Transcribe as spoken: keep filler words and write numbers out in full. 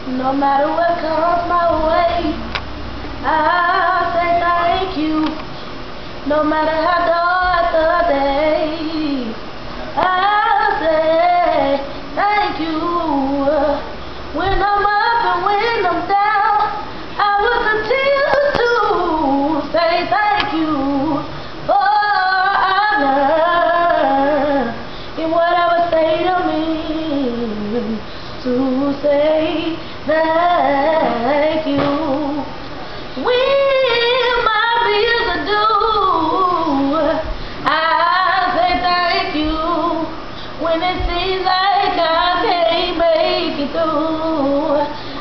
No matter what comes my way, I'll say thank you. No matter how dark the day, I'll say thank you. When I'm up and when I'm down, I will continue to say thank you. For I learned in whatever state I'm in to say thank you. When my bills are due, I say thank you. When it seems like I can't make it through,